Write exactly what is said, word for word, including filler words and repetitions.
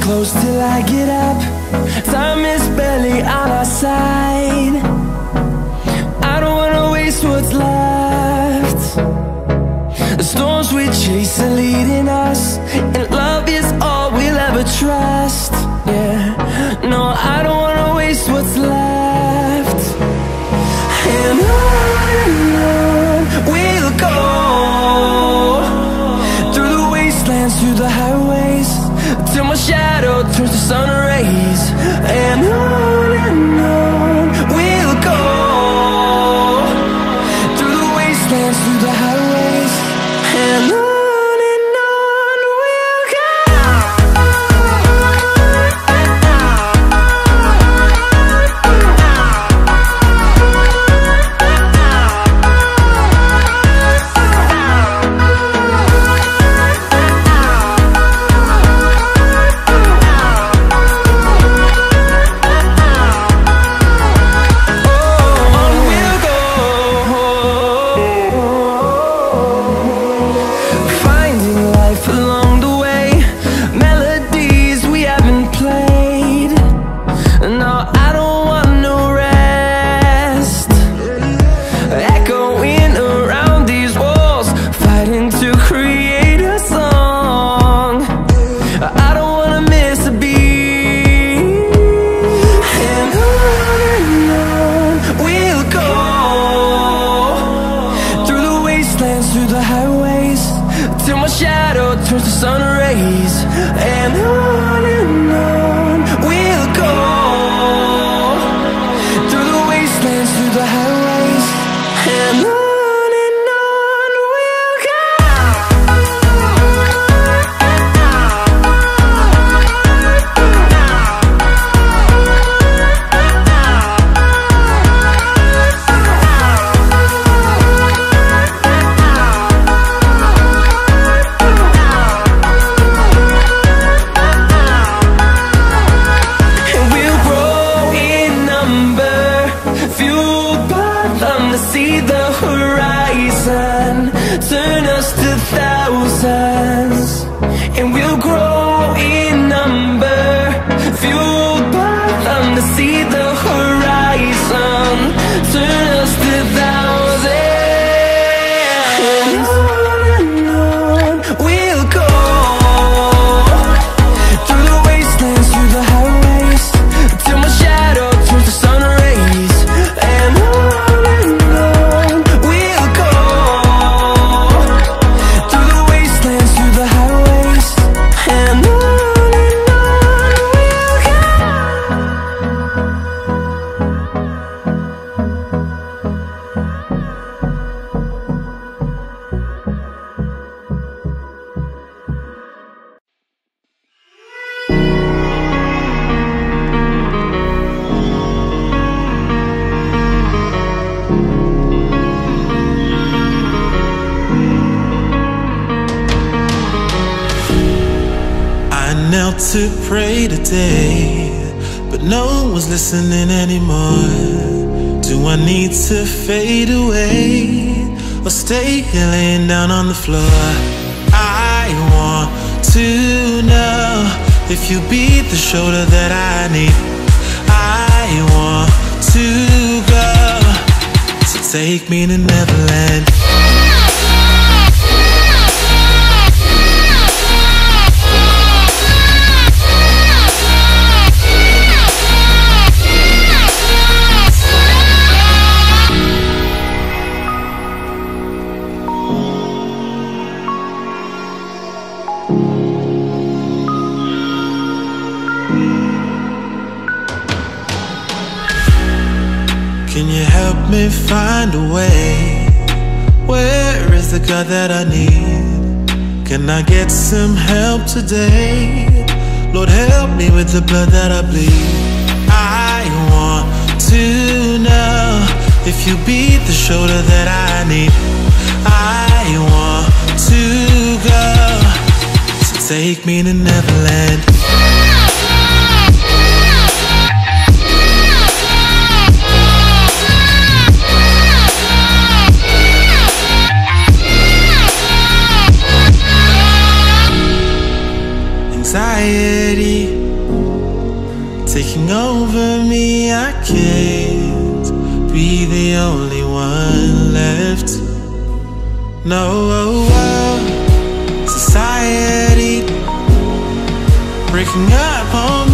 close till I get up. Time is barely on our side. I don't wanna waste what's left. The storms we chase are leading us, and love is all we'll ever trust. Yeah, no, I don't wanna waste what's left. And on and on we'll go, through the wastelands, through the highways, till my shadow turns to sun rays. And on and on we'll go, through the wastelands, through the highways, and on. Through the highways, till my shadow turns to sun rays. And on and on we'll go, through the wastelands, through the highways, and on. See the horizon turn us to thousands, and we'll grow in number, fueled by them. To see the horizon turn us to thousands, and on and on we'll go, through the wastelands, through the highways, till my shadow turns to sun rays. And on knelt to pray today, but no one was listening anymore. Do I need to fade away, or stay here laying down on the floor? I want to know if you be the shoulder that I need. I want to go, so take me to Neverland. Can you help me find a way? Where is the God that I need? Can I get some help today? Lord, help me with the blood that I bleed. I want to know if you be the shoulder that I need. I want to go, so take me to Neverland. Anxiety No, oh, oh, society breaking up on me.